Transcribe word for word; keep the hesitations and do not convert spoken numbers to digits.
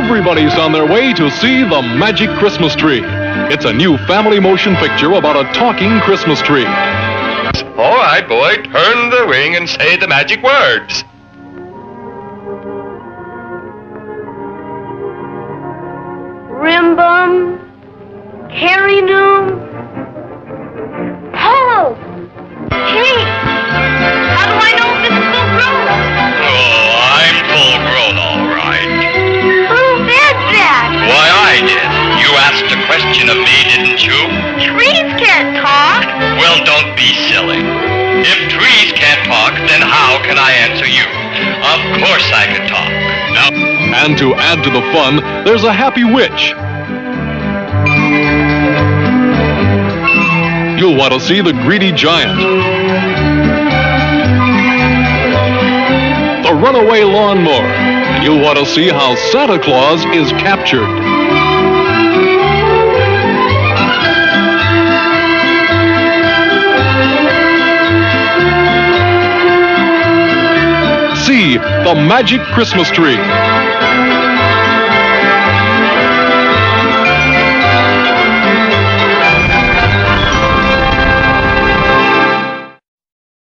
Everybody's on their way to see The Magic Christmas Tree. It's a new family motion picture about a talking Christmas tree. All right, boy, turn the ring and say the magic words. Rimbum, Harry-noom, Ho! Hey, how do I know if this is full grown? Oh, I'm full grown, all right. Who said that? Why, I did. You asked a question of me, didn't you? Trees can't talk. Well, don't be silly. If trees can't talk, then how can I answer you? Of course I can talk. Now... And to add to the fun, there's a happy witch. You'll want to see the greedy giant, the runaway lawnmower, and you'll want to see how Santa Claus is captured. See The Magic Christmas Tree.